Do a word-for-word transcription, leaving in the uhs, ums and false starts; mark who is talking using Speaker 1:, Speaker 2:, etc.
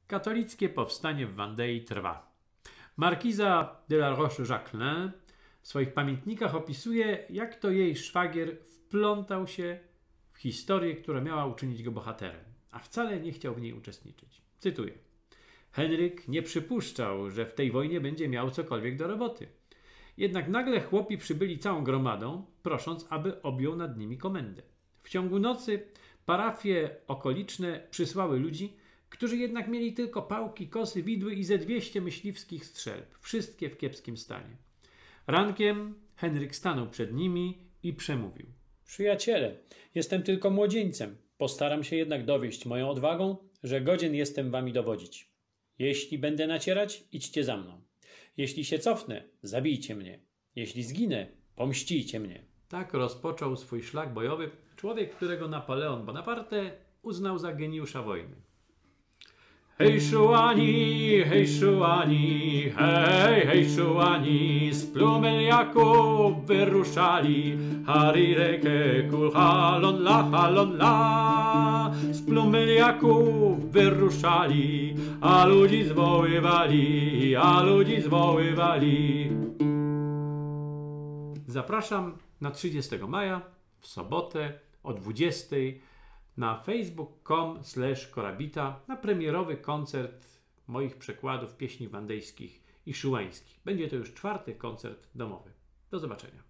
Speaker 1: Katolickie powstanie w Vendée trwa. Markiza de la Roche-Jacquelin w swoich pamiętnikach opisuje, jak to jej szwagier wplątał się w historię, która miała uczynić go bohaterem, a wcale nie chciał w niej uczestniczyć. Cytuję. Henryk nie przypuszczał, że w tej wojnie będzie miał cokolwiek do roboty. Jednak nagle chłopi przybyli całą gromadą, prosząc, aby objął nad nimi komendę. W ciągu nocy parafie okoliczne przysłały ludzi, którzy jednak mieli tylko pałki, kosy, widły i ze dwieście myśliwskich strzelb, wszystkie w kiepskim stanie. Rankiem Henryk stanął przed nimi i przemówił. Przyjaciele, jestem tylko młodzieńcem. Postaram się jednak dowieść moją odwagą, że godzien jestem wami dowodzić. Jeśli będę nacierać, idźcie za mną. Jeśli się cofnę, zabijcie mnie. Jeśli zginę, pomścijcie mnie. Tak rozpoczął swój szlak bojowy człowiek, którego Napoleon Bonaparte uznał za geniusza wojny. Hej szuani, hej szuani, hej, hej szuani, z plumeliaków wyruszali, harireke kul halon la, halon la. Z plumeliaków wyruszali, a ludzi zwoływali, a ludzi zwoływali. Zapraszam na trzydziestego maja w sobotę o dwudziestej na facebook kropka com slash korabita na premierowy koncert moich przekładów pieśni wandejskich i szułańskich. Będzie to już czwarty koncert domowy. Do zobaczenia.